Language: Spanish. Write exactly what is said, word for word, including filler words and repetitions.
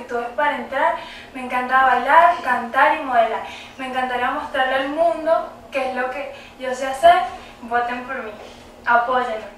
actitud es para entrar. Me encanta bailar, cantar y modelar. Me encantaría mostrarle al mundo qué es lo que yo sé hacer. Voten por mí. Apóyenme.